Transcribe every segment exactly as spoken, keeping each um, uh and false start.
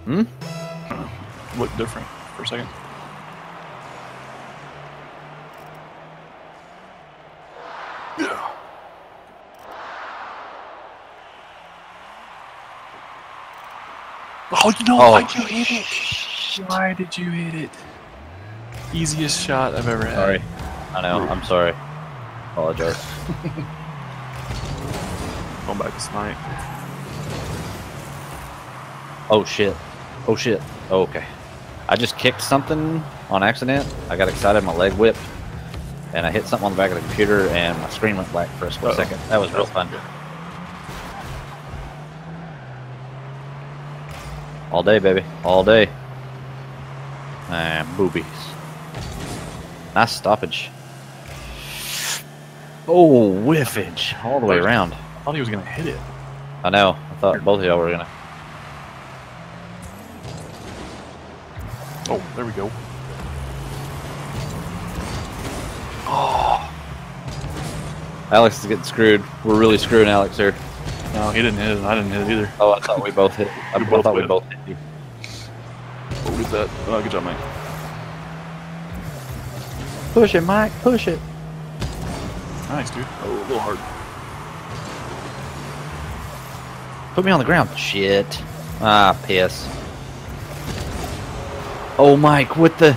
Hmm? Looked different for a second. Yeah. Oh, no, Oh. why'd you hit it? Why did you hit it? Easiest shot I've ever had. Sorry. I know, I'm sorry. Apologize. Going back to snipe. Oh shit. Oh shit. Oh, okay. I just kicked something on accident. I got excited, my leg whipped, and I hit something on the back of the computer, and my screen went black for a split Uh-oh. second. That was real fun. All day, baby. All day. And boobies. Nice stoppage. Oh, whiffage. All the way around. I thought he was going to hit it. I know. I thought both of y'all were going to. Oh, there we go. Oh. Alex is getting screwed. We're really screwing Alex here. No, he didn't hit it. I didn't hit it either. Oh, I thought we both hit. I, We I both thought we did. both hit you. What was that? Oh, good job, mate. Push it, Mike. Push it. Nice, dude. Oh, a little hard. Put me on the ground. Shit. Ah, piss. Oh, Mike, with the...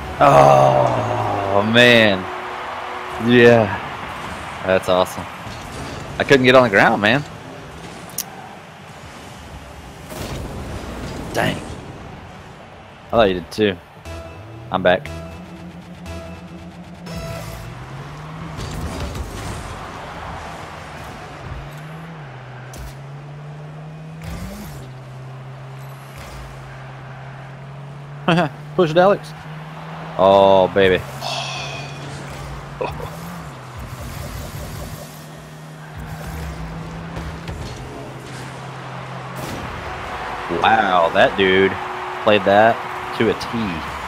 Oh, man. Yeah. That's awesome. I couldn't get on the ground, man. Dang. I thought you did too. I'm back. Push it, Alex. Oh, baby. Wow, that dude played that to a T.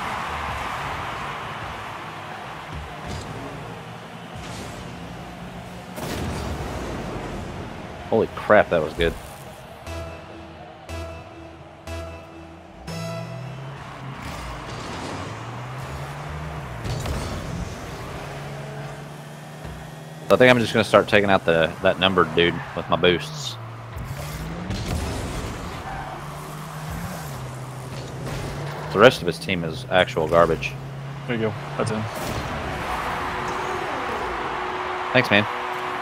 Holy crap, that was good. I think I'm just going to start taking out the that numbered dude with my boosts. The rest of his team is actual garbage. There you go. That's in. Thanks, man.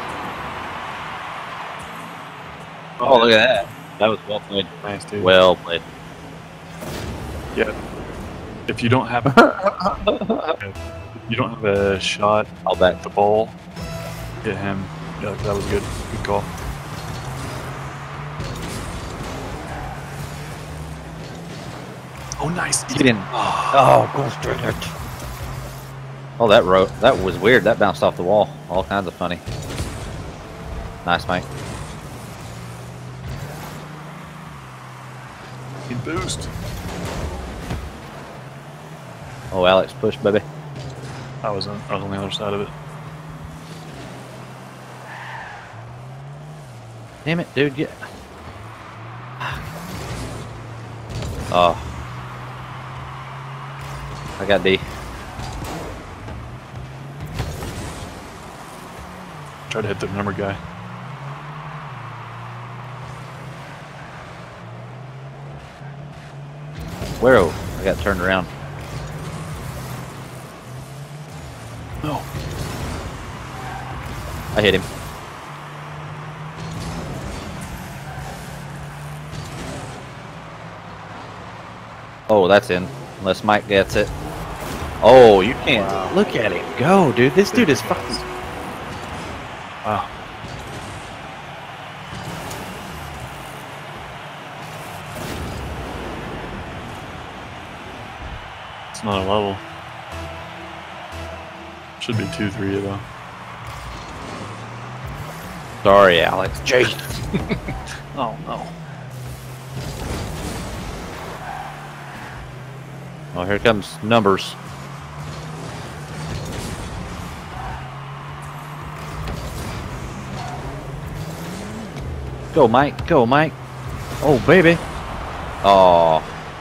Oh, look at that. That was well played. Nice, dude. Well played. Yeah. If you don't have, if you don't have a shot I'll bet. at the ball, hit him. Yeah, that was good. Good call. Oh, nice. Get in. Oh, go straight it. Oh, that wrote. That was weird. That bounced off the wall. All kinds of funny. Nice, Mike. He boost. Oh, Alex, push, baby. I was on, I was on the other side of it. Damn it, dude. Yeah. Oh. I got D. Try to hit the number guy. Where? I got turned around. No. I hit him. Oh, that's in. Unless Mike gets it. Oh, you can't. Wow. Look at him go, dude. This dude is fucking... Wow. It's not a level. Should be two three though. Sorry, Alex. Jeez. Oh no. Oh, here comes numbers. Go, Mike. Go, Mike. Oh, baby. Oh,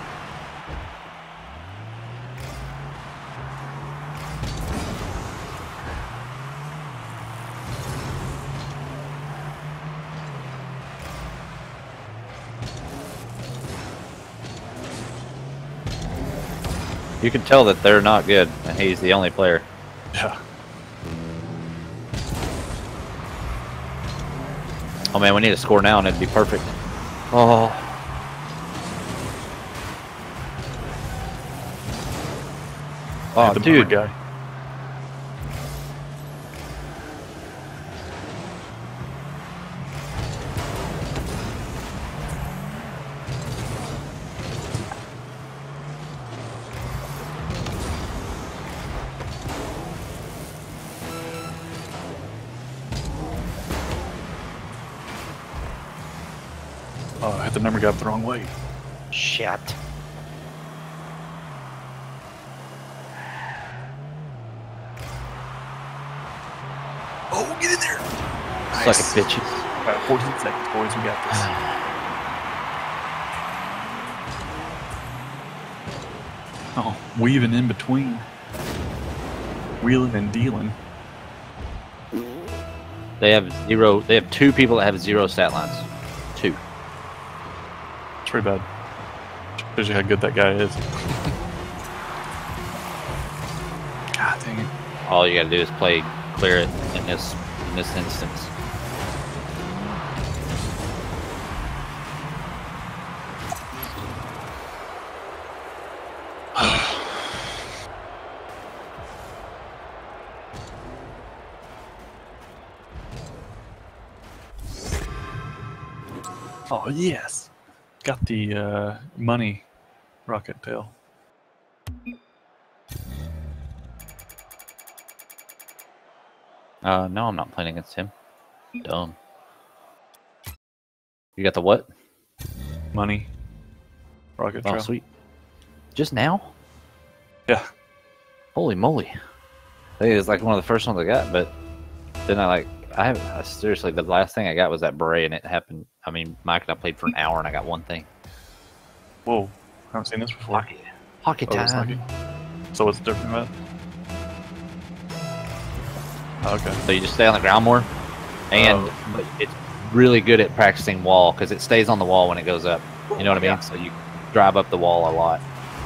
You can tell that they're not good, and he's the only player. Yeah. Oh man, we need to score now, and it'd be perfect. Oh. Oh, the dude. Guy. Oh, I hit the number guy the wrong way. Shit. Oh, get in there! Nice. Like a bitch. Got fourteen seconds, boys. We got this. Oh, weaving in between. Wheeling and dealing. They have zero. They have two people that have zero stat lines. Two. It's pretty bad. Shows you how good that guy is. God dang it. All you gotta do is play clear it in this in this instance. Oh, yes. Got the uh, money rocket tail. Uh, no, I'm not playing against him. Dumb. You got the what? Money rocket Oh, trail. sweet. Just now? Yeah. Holy moly. I think it was like one of the first ones I got, but then I like, I have I, seriously, the last thing I got was that beret, and it happened. I mean, Mike and I played for an hour, and I got one thing. Whoa. I haven't seen this before. Hockey. Hockey Oh, it's time. hockey? So what's different about it? Oh, okay. So you just stay on the ground more, and Oh. but it's really good at practicing wall because it stays on the wall when it goes up. You know what I mean? Yeah. So you drive up the wall a lot.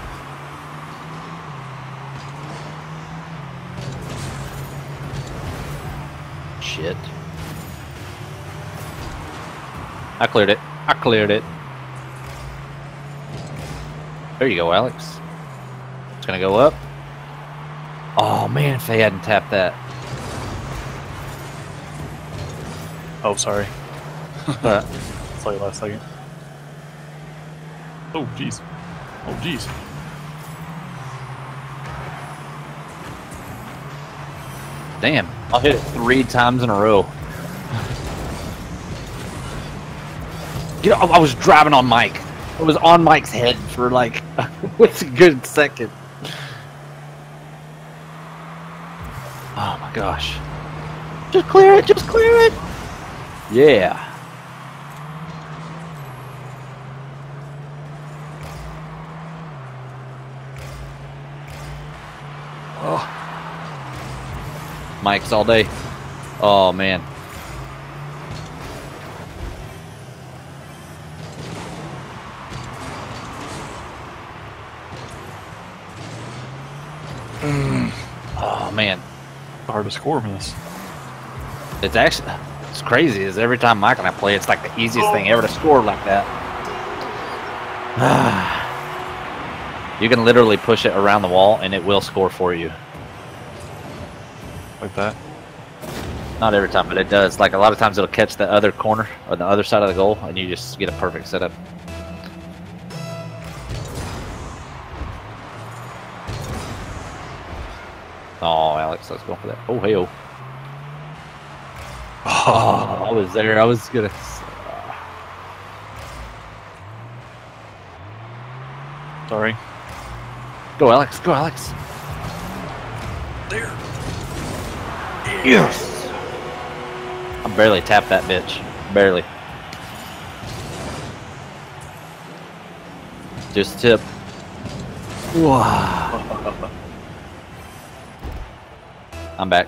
Shit. I cleared it. I cleared it. There you go, Alex. It's gonna go up. Oh man, if they hadn't tapped that. Oh, sorry. But Saw you last second. Oh, jeez. Oh, jeez. damn, I'll hit it three times in a row. You know, I was driving on Mike. I was on Mike's head for like what's a good second. Oh my gosh. Just clear it, just clear it. Yeah. Oh. Mike's all day. Oh man. Mm. Oh man. Hard to score from this. It's actually, it's crazy. Is every time Mike and I play, it's like the easiest oh. thing ever to score like that. You can literally push it around the wall and it will score for you. Like that? Not every time, but it does. Like a lot of times it'll catch the other corner or the other side of the goal and you just get a perfect setup. Oh, Alex, let's go for that. Oh, hey, oh. Oh, I was there. I was gonna. Sorry. Go, Alex. Go, Alex. There. Yes. I barely tapped that bitch. Barely. Just tip. Wow. I'm back.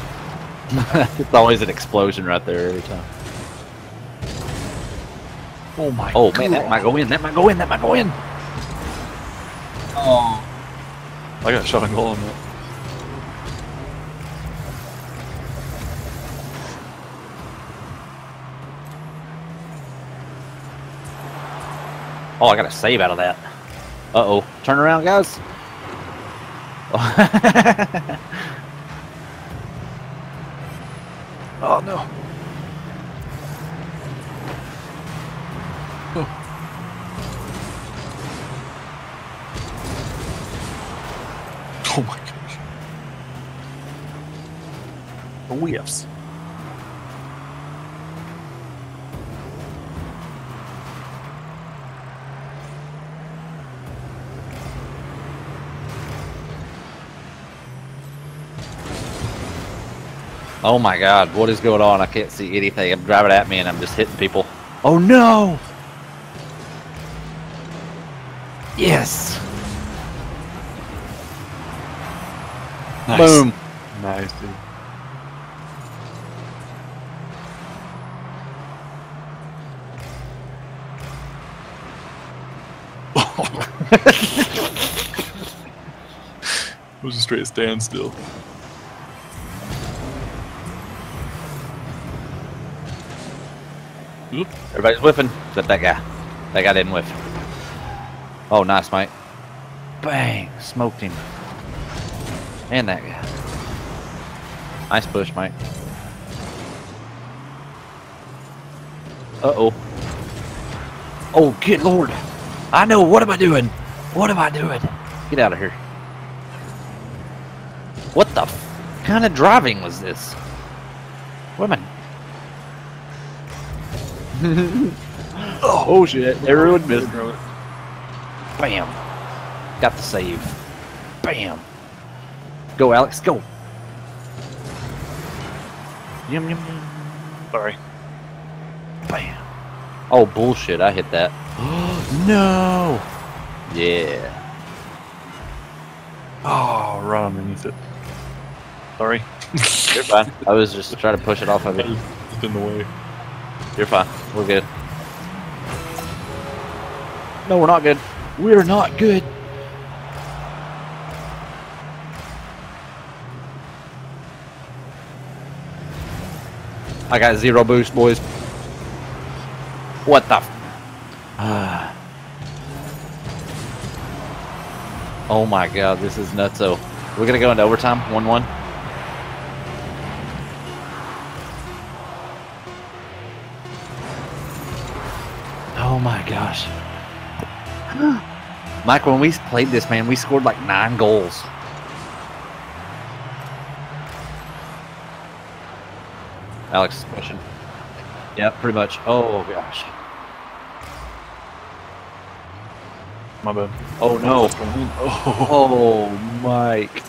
It's always an explosion right there every time. Oh my Oh God. man, that might go in. That might go in. That might go in. Oh. I got shot on goal on that. Oh, I got a save out of that. Uh oh. Turn around, guys. Oh no. Oh. Oh my gosh. The whiffs. Oh my God, what is going on? I can't see anything. I'm driving at me and I'm just hitting people. Oh no! Yes! Nice. Boom! Nice, dude. It was a straight standstill. Oop. Everybody's whiffing, except that guy. That guy didn't whiff. Oh, nice, Mike. Bang! Smoked him. And that guy. Nice push, Mike. Uh-oh. Oh, good Lord. I know. What am I doing? What am I doing? Get out of here. What the f kind of driving was this? What am I... oh, oh shit. Everyone missed. Bam. Got the save. Bam. Go, Alex. Go. Yum, yum, yum. Sorry. Bam. Oh, bullshit. I hit that. No. Yeah. Oh, right underneath it. Sorry. You're fine. I was just trying to push it off of you. It's in the way. You're fine. We're good. No, we're not good. We're not good. I got zero boost, boys. What the f- ah. Oh my God, this is nutso. We're gonna go into overtime, one one. Oh my gosh. Mike, when we played this, man, we scored like nine goals. Alex, question. Yeah, pretty much. Oh gosh. My bad. Oh no. Oh. Oh, Mike.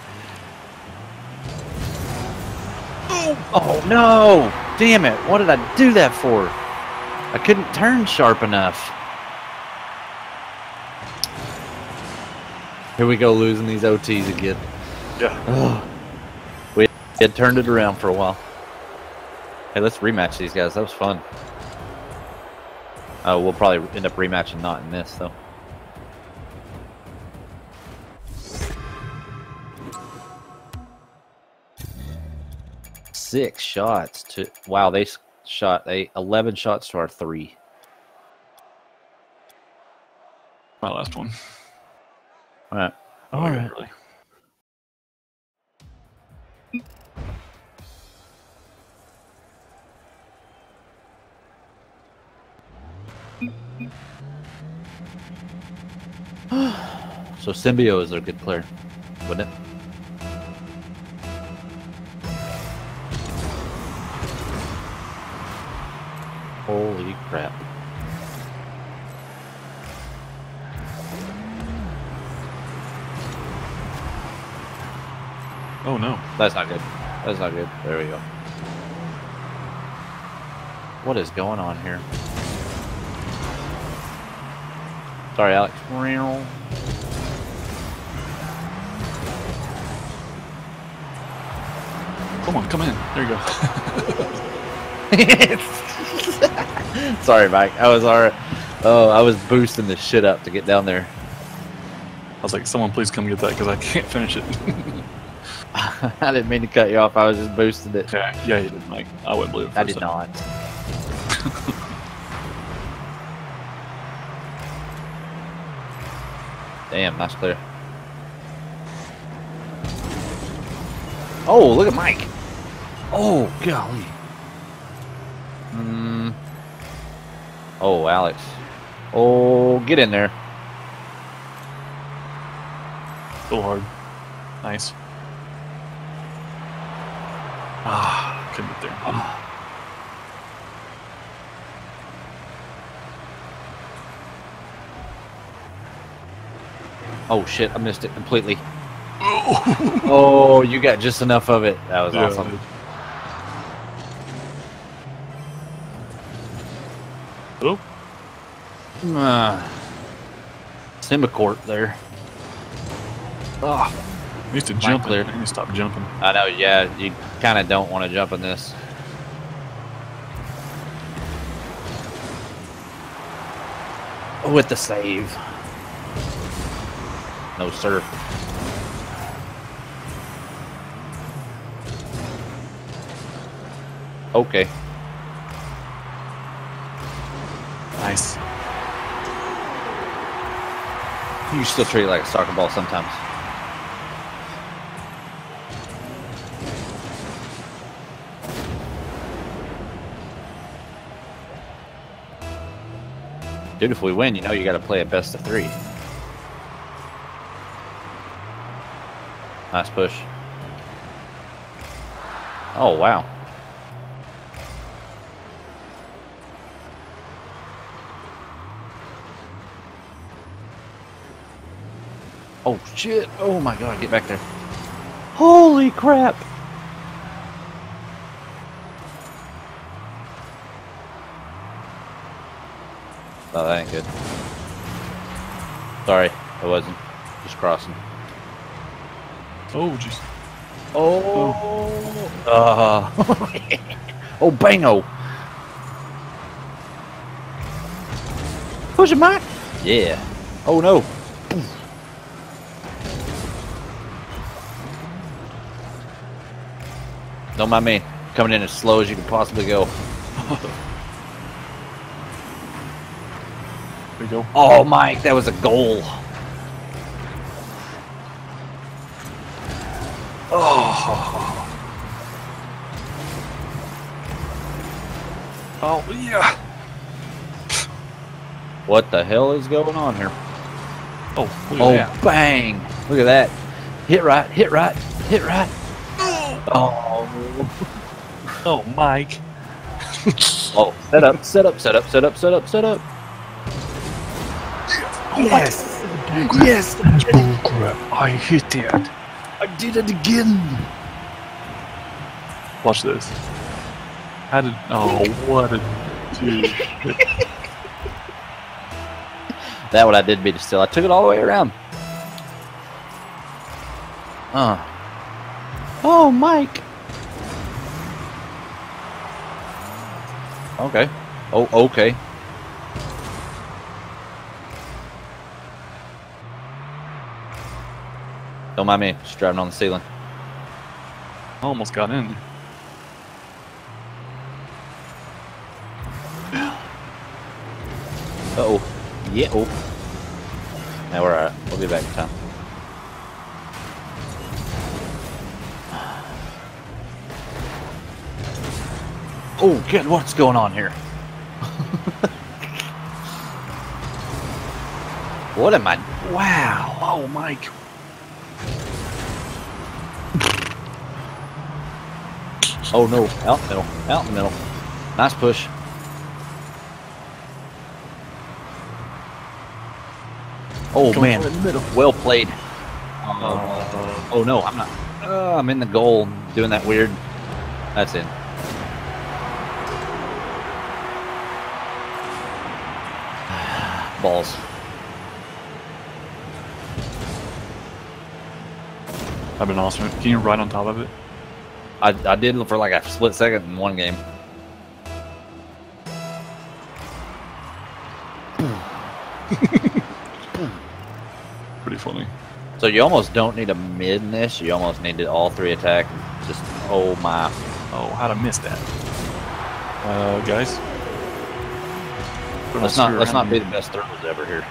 Oh no! Damn it! What did I do that for? I couldn't turn sharp enough. Here we go, losing these O Ts again. Yeah. Oh. We had turned it around for a while. Hey, let's rematch these guys. That was fun. Oh, we'll probably end up rematching not in this though. Six shots to wow, they shot they eleven shots to our three. My last one. All right. Oh, All yeah, right. really. So Symbio is a good player, wouldn't it? Holy crap. Oh no. That's not good. That's not good. There we go. What is going on here? Sorry, Alex. Come on, come in. There you go. Sorry, Mike. I was alright. Oh, I was boosting the shit up to get down there. I was like, someone please come get that because I can't finish it. I didn't mean to cut you off. I was just boosting it. Yeah, yeah, you did, Mike. I wouldn't believe it. For I a did second. not. Damn, nice clear. Oh, look at Mike. Oh, golly. Hmm. Oh, Alex. Oh, get in there. So hard. Nice. Ah, couldn't get there. Oh, shit. I missed it completely. Oh, you got just enough of it. That was Yeah, awesome. Oh, Uh, Simbacourt there. Oh, I used to Mike jump. cleared. I need to stop jumping. I know, yeah. You kind of don't want to jump in this. With the save. No, sir. Okay. Nice. You still treat it like a soccer ball sometimes. Dude, if we win, you know you got to play a best of three. Nice push. Oh, wow. Oh, shit. Oh, my God. Get back there. Holy crap. Oh, that ain't good. Sorry. I wasn't. Just crossing. Oh, jeez. Oh. Uh. Oh, bango. Push it, Mike. Yeah. Oh, no. Don't mind me. Coming in as slow as you can possibly go. There we go. Oh, Mike, that was a goal. Oh. Oh, yeah. What the hell is going on here? Oh, look at Oh, that. bang. Look at that. Hit right, hit right, hit right. Oh. Oh, Mike. Oh, set up, set up, set up, set up, set up, set up. Yes. Yes. Bullcrap. I hit that. I did it again. Watch this. How did. Oh, what a dude. That what I did beat it still. I took it all the way around. Uh. Oh, Mike. Okay. Oh, okay. Don't mind me. Just driving on the ceiling. I almost got in. Uh-oh. Yeah. Oh. Now we're alright. We'll be back in time. Oh, good. What's going on here? What am I? Wow. Oh, Mike. Oh, no. Out in the middle. Out in the middle. Nice push. Oh, Come man. in the middle. Well played. Uh, oh, no. I'm not. Uh, I'm in the goal doing that weird. That's in. Balls. I've been awesome. Can you ride on top of it? I, I did for like a split second in one game. Pretty funny. So you almost don't need a mid in this. You almost need to all three attack. Just oh my. Oh, how'd I miss that? Uh, guys. Let's not let's not be the best throwers ever here.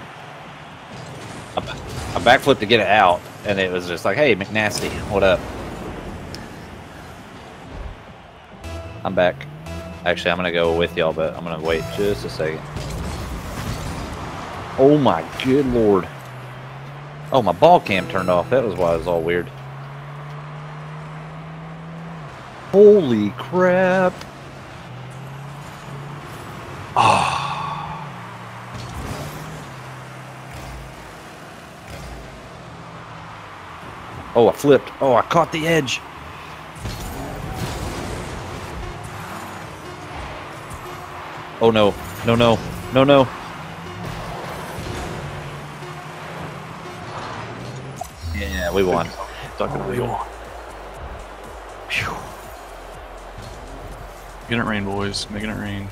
I, I backflipped to get it out, and it was just like, "Hey, McNasty, what up?" I'm back. Actually, I'm gonna go with y'all, but I'm gonna wait just a second. Oh my good lord! Oh, my ball cam turned off. That was why it was all weird. Holy crap! Oh. Oh, I flipped. Oh, I caught the edge. Oh no, no, no, no, no. Yeah, we won. Stuck in the wheel. Phew. Making it rain, boys. Making it rain.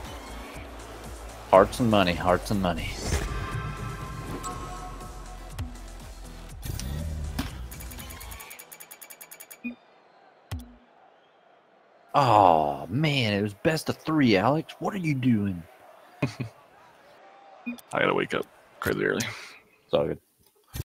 Hearts and money, hearts and money. Oh man, it was best of three, Alex. What are you doing? I gotta wake up crazy early. It's all good.